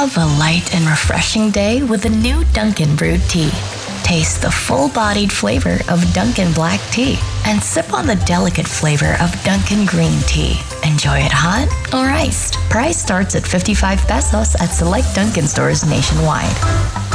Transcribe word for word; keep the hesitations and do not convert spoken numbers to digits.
Have a light and refreshing day with the new Dunkin Brewed Tea. Taste the full-bodied flavor of Dunkin Black Tea and sip on the delicate flavor of Dunkin Green Tea. Enjoy it hot or iced. Price starts at fifty-five pesos at select Dunkin Stores nationwide.